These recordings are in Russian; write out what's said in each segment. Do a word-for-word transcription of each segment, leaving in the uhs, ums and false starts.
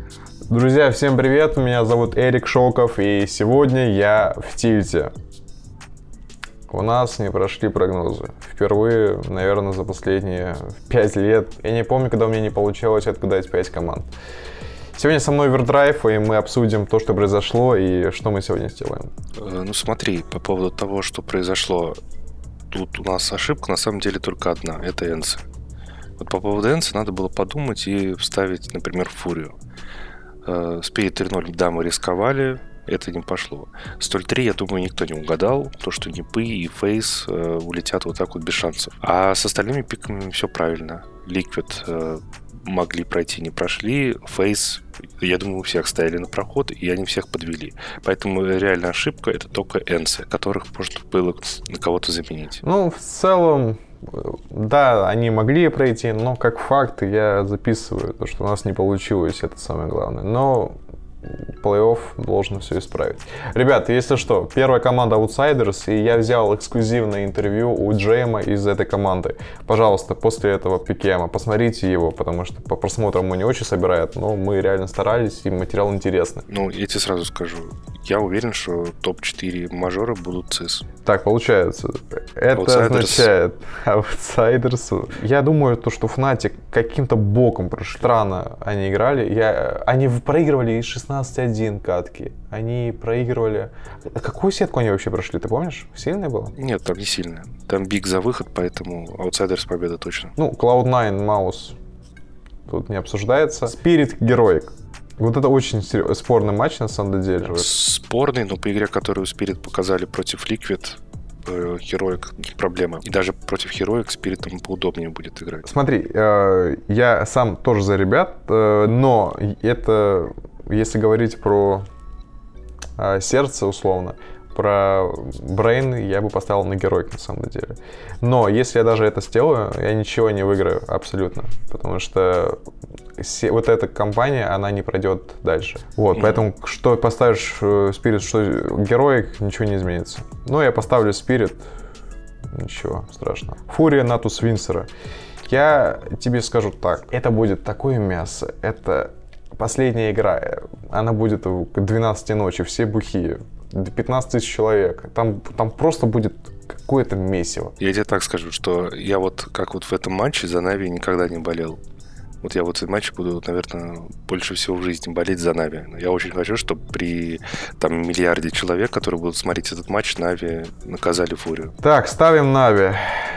Друзья, всем привет, меня зовут Эрик Шоков, и сегодня я в тильте. У нас не прошли прогнозы. Впервые, наверное, за последние пять лет. Я не помню, когда у меня не получалось отгадать пять команд. Сегодня со мной Овердрайв, и мы обсудим то, что произошло, и что мы сегодня сделаем. Ну смотри, по поводу того, что произошло, тут у нас ошибка на самом деле только одна, это Энце. Вот по поводу Энце надо было подумать и вставить, например, Фурию. Спирит три ноль, да, мы рисковали, это не пошло. Столь три, я думаю, никто не угадал, то, что Нипы и Фейс э, улетят вот так вот без шансов. А с остальными пиками все правильно. Ликвид э, могли пройти, не прошли. Фейс, я думаю, у всех стояли на проход, и они всех подвели. Поэтому реальная ошибка — это только Энце, которых можно было на кого-то заменить. Ну, в целом, да, они могли пройти, но как факт я записываю, то, что у нас не получилось, это самое главное. Но плей-офф должен все исправить. Ребят, если что, первая команда Outsiders, и я взял эксклюзивное интервью у Джейма из этой команды. Пожалуйста, после этого пикема посмотрите его, потому что по просмотрам он не очень собирает, но мы реально старались, и материал интересный. Ну, я тебе сразу скажу, я уверен, что топ четыре мажора будут ЦИС. Так, получается, это Outsiders. Означает Outsiders. Я думаю, то, что Fnatic каким-то боком странно они играли. Я... Они проигрывали из шестнадцать один катки. Они проигрывали... Какую сетку они вообще прошли, ты помнишь? Сильная была? Нет, там не сильная. Там биг за выход, поэтому Outsiders победа точно. Ну, клауд найн, Маус тут не обсуждается. Spirit Heroic. Вот это очень спорный матч, на самом деле. Спорный, но по игре, которую Spirit показали против Liquid, Heroic не проблема. И даже против Heroic Spirit поудобнее будет играть. Смотри, я сам тоже за ребят, но это, если говорить про сердце условно, про Брейн я бы поставил на Heroic на самом деле. Но если я даже это сделаю, я ничего не выиграю абсолютно. Потому что вот эта компания, она не пройдет дальше. Вот, mm-hmm. Поэтому что поставишь Spirit, что Heroic, ничего не изменится. Но я поставлю Spirit, ничего страшного. Фурия, Натус, Винсера. Я тебе скажу так, это будет такое мясо, это последняя игра, она будет к двенадцати ночи, все бухие. пятнадцать тысяч человек. Там, там просто будет какое-то месиво. Я тебе так скажу, что я вот как вот в этом матче за Нави никогда не болел. Вот я вот в этом матче буду, наверное, больше всего в жизни болеть за Нави. Я очень хочу, чтобы при там миллиарде человек, которые будут смотреть этот матч, Нави наказали Фурию. Так, ставим Нави.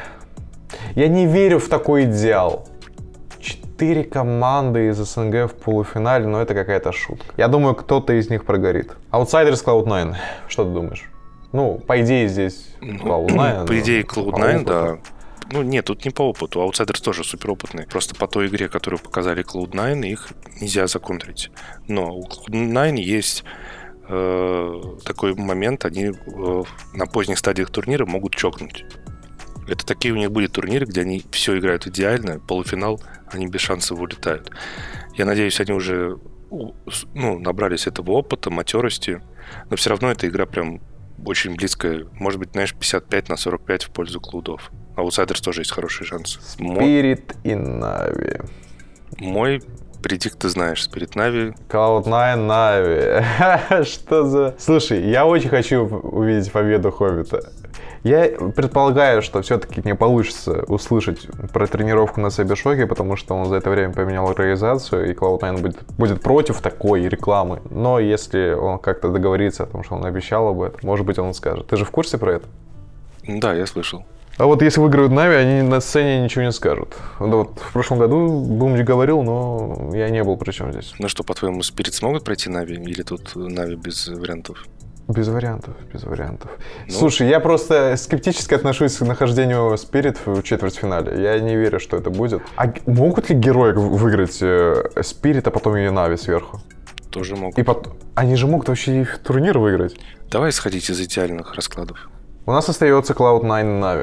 Я не верю в такой идеал. Четыре команды из СНГ в полуфинале, но это какая-то шутка. Я думаю, кто-то из них прогорит. Outsiders клауд найн. Что ты думаешь? Ну, по идее, здесь клауд найн. По идее, клауд найн, да. Ну, нет, тут не по опыту. Outsiders тоже суперопытные. Просто по той игре, которую показали клауд найн, их нельзя законтрить. Но у клауд найн есть э, такой момент, они э, на поздних стадиях турнира могут чокнуть. Это такие у них были турниры, где они все играют идеально, полуфинал, они без шансов вылетают. Я надеюсь, они уже ну, набрались этого опыта, матерости, но все равно эта игра прям очень близкая. Может быть, знаешь, пятьдесят пять на сорок пять в пользу клаудов. А у Outsiders тоже есть хороший шанс. Spirit и Na'Vi. Мой предикт ты знаешь, Spirit Na'Vi. клауд найн Na'Vi. Что за... Слушай, я очень хочу увидеть победу Хоббита. Я предполагаю, что все-таки не получится услышать про тренировку на Сайбершоке, потому что он за это время поменял организацию, и клауд найн будет, будет против такой рекламы. Но если он как-то договорится о том, что он обещал об этом, может быть, он скажет. Ты же в курсе про это? Да, я слышал. А вот если выиграют Нави, они на сцене ничего не скажут. Вот в прошлом году Бумди говорил, но я не был при чем здесь. Ну что, по-твоему, Spirit смогут пройти Нави, или тут Нави без вариантов? Без вариантов, без вариантов. Ну, слушай, я просто скептически отношусь к нахождению Spirit в четвертьфинале. Я не верю, что это будет. А могут ли герои выиграть Spirit, а потом и Нави сверху? Тоже могут. И потом... Они же могут вообще и турнир выиграть. Давай исходить из идеальных раскладов. У нас остается клауд найн и Нави.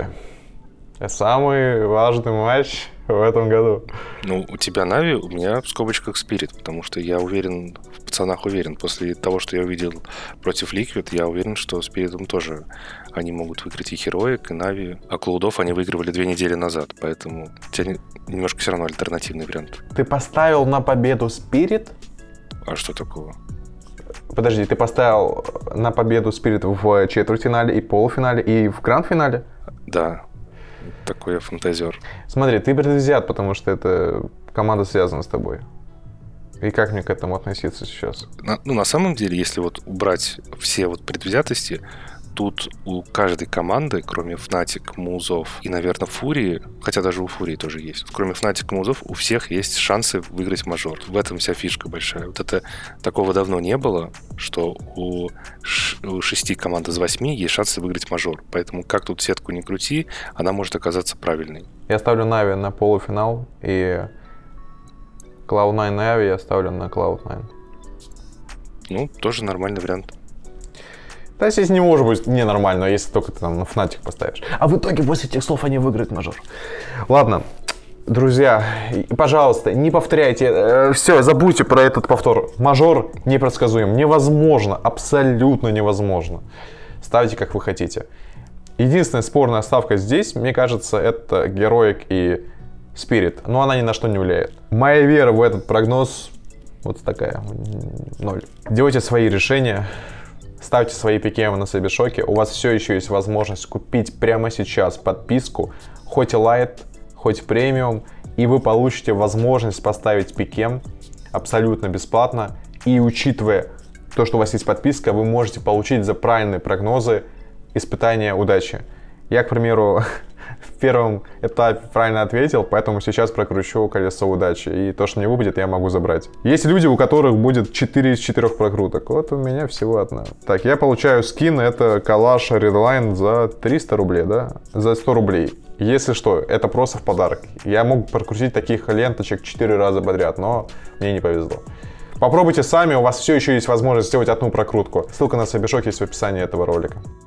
Самый важный матч в этом году. Ну, у тебя Нави, у меня в скобочках Spirit, потому что я уверен, в пацанах уверен. После того, что я увидел против Liquid, я уверен, что Spirit тоже они могут выиграть и Heroic, и Нави. А Клаудов они выигрывали две недели назад, поэтому у тебя немножко все равно альтернативный вариант. Ты поставил на победу Spirit? А что такого? Подожди, ты поставил на победу Spirit в четвертьфинале и полуфинале, и в гранд-финале? Да, такой я фантазер. Смотри, ты предвзят, потому что эта команда связана с тобой. И как мне к этому относиться сейчас? На, ну, на самом деле, если вот убрать все вот предвзятости, тут у каждой команды, кроме Fnatic, Музов и, наверное, Фурии, хотя даже у Фурии тоже есть, кроме Fnatic и Музов, у всех есть шансы выиграть мажор. В этом вся фишка большая. Вот это такого давно не было, что у, ш, у шести команд из восьми есть шансы выиграть мажор. Поэтому как тут сетку не крути, она может оказаться правильной. Я ставлю Нави на полуфинал, и клауд найн Нави я ставлю на клауд найн. Ну, тоже нормальный вариант. Да, здесь не может быть ненормально, если только ты там на Fnatic поставишь. А в итоге после этих слов они выиграют мажор. Ладно, друзья, пожалуйста, не повторяйте. Все, забудьте про этот повтор. Мажор непредсказуем. Невозможно, абсолютно невозможно. Ставьте, как вы хотите. Единственная спорная ставка здесь, мне кажется, это Heroic и Spirit. Но она ни на что не влияет. Моя вера в этот прогноз вот такая. Ноль. Делайте свои решения. Ставьте свои пикемы на Сабишоке. У вас все еще есть возможность купить прямо сейчас подписку, хоть и Light, хоть премиум, и вы получите возможность поставить пикем абсолютно бесплатно. И учитывая то, что у вас есть подписка, вы можете получить за правильные прогнозы испытания удачи. Я, к примеру, в первом этапе правильно ответил, поэтому сейчас прокручу колесо удачи. И то, что не выпадет, я могу забрать. Есть люди, у которых будет четыре из четырёх прокруток. Вот у меня всего одна. Так, я получаю скин, это калаш Redline за триста рублей, да? За сто рублей. Если что, это просто в подарок. Я мог прокрутить таких ленточек четыре раза подряд, но мне не повезло. Попробуйте сами, у вас все еще есть возможность сделать одну прокрутку. Ссылка на Сабишок есть в описании этого ролика.